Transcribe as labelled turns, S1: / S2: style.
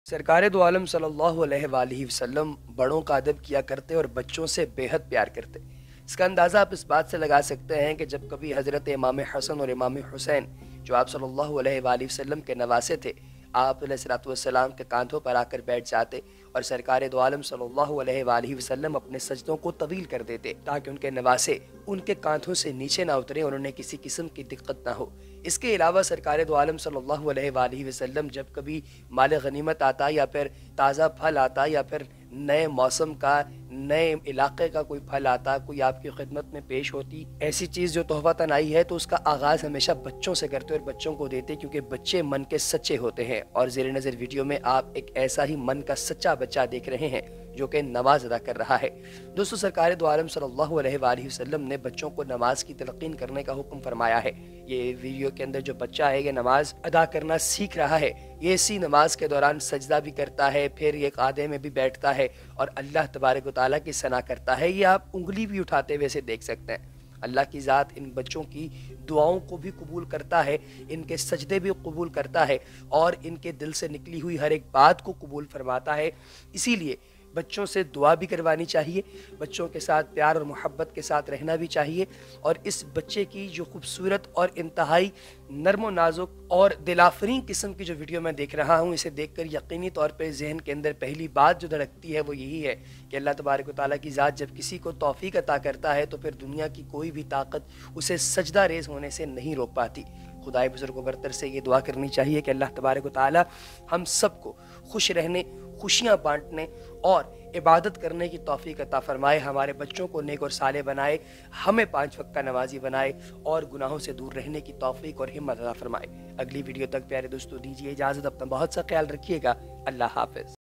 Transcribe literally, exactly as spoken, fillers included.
S1: سرکار دو عالم صلی اللہ علیہ وآلہ وسلم بڑوں کا ادب کیا کرتے اور بچوں سے بے حد پیار کرتے۔ اس کا اندازہ آپ اس بات سے لگا سکتے ہیں کہ جب کبھی حضرت امام حسن اور امام حسین جو آپ صلی اللہ علیہ وآلہ وسلم کے نواسے تھے، آپ علیہ الصلوۃ والسلام کے کاندھوں پر آ کر بیٹھ جاتے اور سرکار دو عالم صلی اللہ علیہ وآلہ وسلم اپنے سجدوں کو طویل کر دیتے تاکہ ان کے نواسے ان کے کاندھوں سے نیچے نہ اتریں اور انہیں کسی قسم کی دقت نہ ہو۔ اس کے علاوہ سرکار دو عالم صلی اللہ علیہ وآلہ وسلم جب کبھی مال غنیمت آتا یا پھر تازہ پھل آتا یا پھر نئے موسم کا نئے علاقے کا کوئی پھل آتا، کوئی آپ کی خدمت میں پیش ہوتی ایسی چیز جو تحفتاً آئی ہے، تو اس کا آغاز ہمیشہ بچوں سے کرتے اور بچوں کو دیتے، کیونکہ بچے من کے سچے ہوتے ہیں۔ اور زیر نظر ویڈیو میں آپ ایک ایسا ہی من کا سچا بچہ دیکھ رہے ہیں جو کہ نماز ادا کر رہا ہے۔ دوستو، سرکار دو عالم صلی اللہ علیہ وآلہ وسلم نے بچوں کو نماز کی تلقین کرنے کا حکم فرمایا ہے۔ یہ ویڈیو کے اندر جو بچہ ہے یہ نماز ادا کرنا سیکھ رہا ہے، یہ اسی نماز کے دوران سجدہ بھی کرتا ہے، پھر یہ قعدے میں بھی بیٹھتا ہے اور اللہ تبارک و تعالیٰ کی ثنا کرتا ہے۔ یہ آپ انگلی بھی اٹھاتے ہوئے سے دیکھ سکتے ہیں۔ اللہ کی ذات ان بچوں کی دعاؤں کو بھی قبول کرتا ہے، ان کے سجدے بھی قبول کرتا ہے اور ان کے دل سے نکلی ہوئی ہر ایک بات کو قبول فرماتا ہے۔ اسی لیے بچوں سے دعا بھی کروانی چاہیے، بچوں کے ساتھ پیار اور محبت کے ساتھ رہنا بھی چاہیے، اور اس بچے کی جو خوبصورت اور انتہائی نرم و نازک اور دلافرین قسم کی جو ویڈیو میں دیکھ رہا ہوں، اسے دیکھ کر یقینی طور پہ ذہن کے اندر پہلی بات جو دھڑکتی ہے وہ یہی ہے کہ اللہ تبارک و تعالیٰ کی ذات جب کسی کو توفیق عطا کرتا ہے تو پھر دنیا کی کوئی بھی طاقت اسے سجدہ ریز ہونے سے نہیں روک پاتی۔ خدائے بزرگ و برتر سے یہ دعا کرنی چاہیے کہ اللہ تبارک و تعالیٰ ہم سب کو خوش رہنے، خوشیاں بانٹنے اور عبادت کرنے کی توفیق عطا فرمائے، ہمارے بچوں کو نیک اور صالح بنائے، ہمیں پانچ وقت کا نمازی بنائے اور گناہوں سے دور رہنے کی توفیق اور ہمت عطا فرمائے۔ اگلی ویڈیو تک پیارے دوستو دیجیے اجازت، اپنا بہت سا خیال رکھیے گا۔ اللہ حافظ۔